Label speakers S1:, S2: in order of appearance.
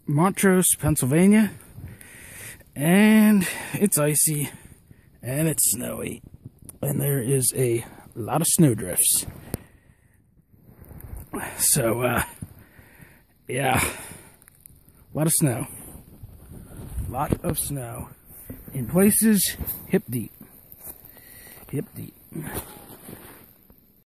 S1: Montrose, Pennsylvania, and it's icy and it's snowy, and there is a lot of snowdrifts. So, yeah, a lot of snow. Lot of snow. In places, hip deep. Hip deep.